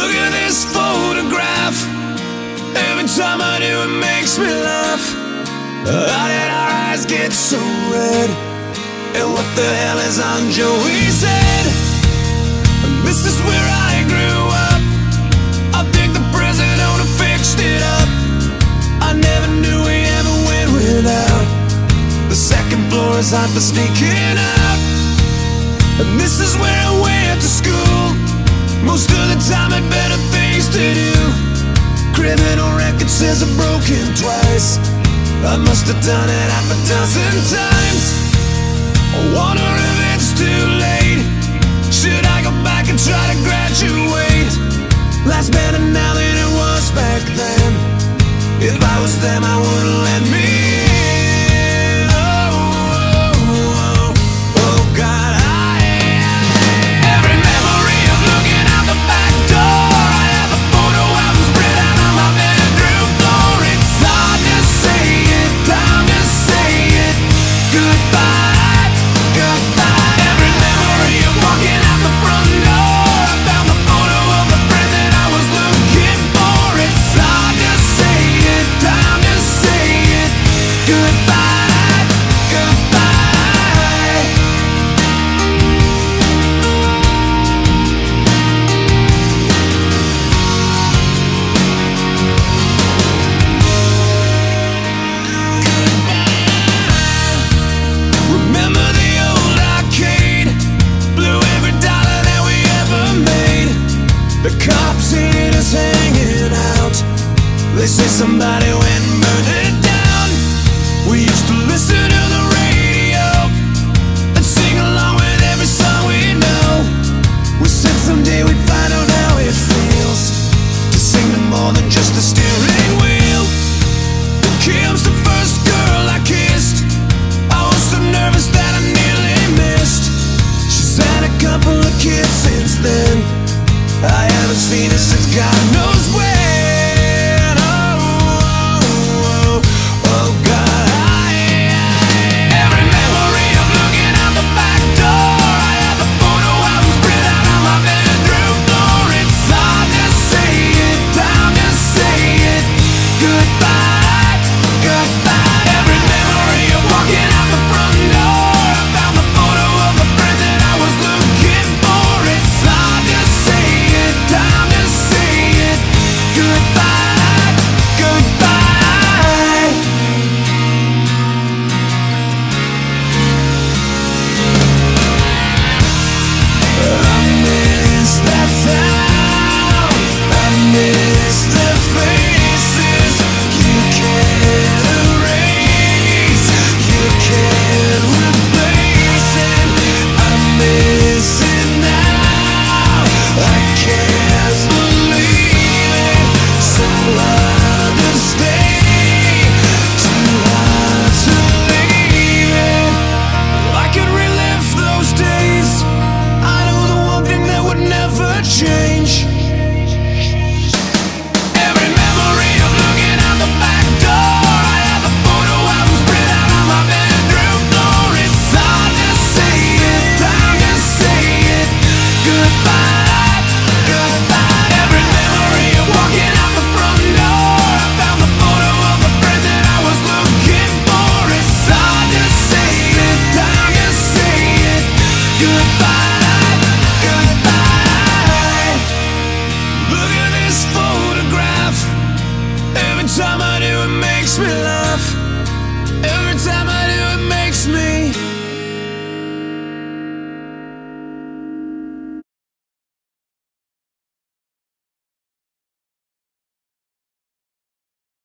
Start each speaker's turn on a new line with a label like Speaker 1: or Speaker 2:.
Speaker 1: Look at this photograph. Every time I do, it makes me laugh. How did our eyes get so red? And what the hell is on Joey's head? And this is where I grew up. I think the president owner fixed it up. I never knew we ever went without. The second floor is hot for sneaking out. And this is where I went to school. Most of the time had better things to do. Criminal record says I've broken twice. I must have done it half a dozen times. I wonder if it's too late. Should I go back and try to graduate? Life's better now than it was back then. If I was them, I wouldn't let me in. Oh God, every memory of looking out the back door. I have a photo album spread out on my bedroom floor. It's hard to say it, time to say it. Goodbye, goodbye. Every memory of walking out the front door. I found the photo of the friend that I was looking for. It's hard to say it, time to say it. Goodbye, goodbye. Remember the old arcade? Blew every dollar that we ever made. The cops hated us hanging out. They say somebody went and burned it down. We used to listen to the radio and sing along with every song we know. We said someday we'd find out how it feels to sing to more than just the steering wheel. Kim's the first girl I kissed. I was so nervous that I nearly missed. She's had a couple of kids since then. I haven't seen her since God knows when. Oh God, every memory of looking out the back door. I have a photo album spread out on my bedroom floor. It's hard to say it, time to say it. Goodbye, goodbye. Every memory of walking out the front door. I found the photo of the friend that I was looking for. It's hard to say it, time to say it. Goodbye, goodbye. I miss that town. I miss the faces. You can't erase, you can't replace it. I miss it now. I can't believe it. So hard to stay, too hard to leave it. I could relive those days. I know the one thing that would never change. Every memory of looking out the back door. I have a photo album spread out on my bedroom floor. It's hard to say it, time to say it. Goodbye.